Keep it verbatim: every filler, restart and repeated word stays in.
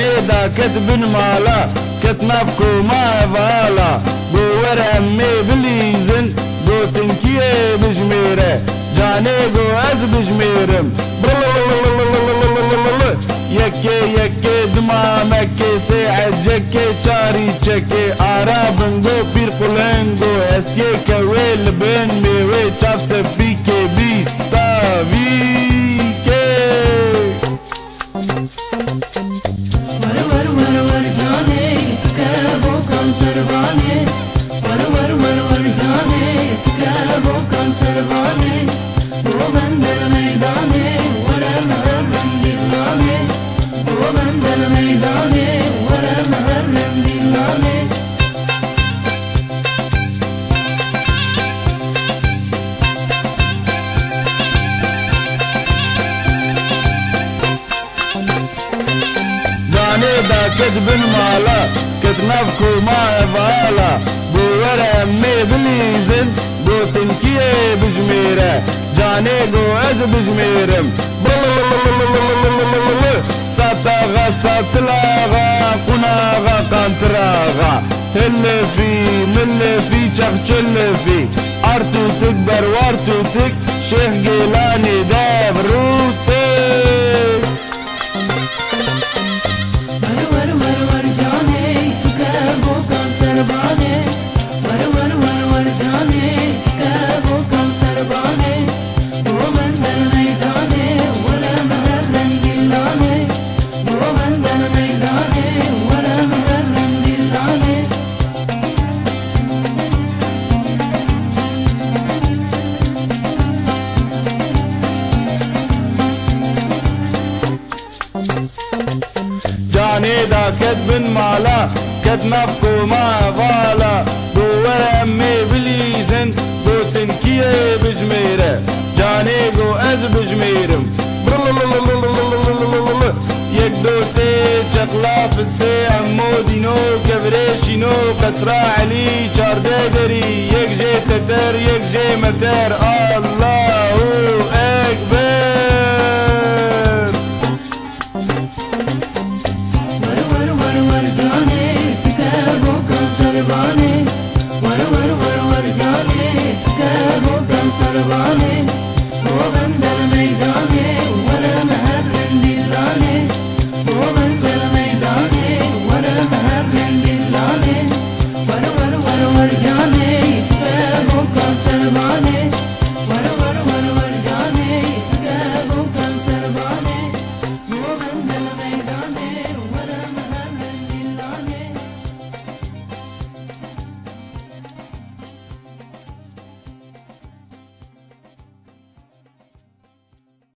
جاني دا كتب مالا كتنافكو ما فالا بور امي بليزن دو تنكيه بجميره جاني جو از بجميرم يكي يكي دمامكي ساعد جكي چاري چكي عربنگو پير قلنگو استيكا ويل بن ميوي چاف سبيكي بيستا ويكي ور ور ور ور جاني تكابو كان سرباني ور ور ور ور جاني تكابو كان سرباني دو بندر ميداني ورا مهرم دلاني دو بندر ميداني ورا مهرم دلاني جاني دا كتب مالا كتنافكو ما فالا بور امي بليزن دو تنكيه بجميره جاني جو از بجميرم ساتاغا ساتلاغا قناغا قانتراغا هلفي ملفي چخچلفي ارتو تكبر وارتو تك شيخ جيلاني داب روتي ور ور ور ور جاني تكابو كان سرباني ور ور ور ور جاني تكابو كان سرباني دو بندر ميداني ورا مهرم دلاني دو بندر ميداني ورا مهرم دلاني جاني دا كتب مالا كتنافكو ما فالا بور امي بليزن دو تنكيه بجميره جاني جو از بجميرم يك دو سي چقلاف سي امو دينو كبريشينو قسرا علي چارده دري يك جي تتر يك جي متر الله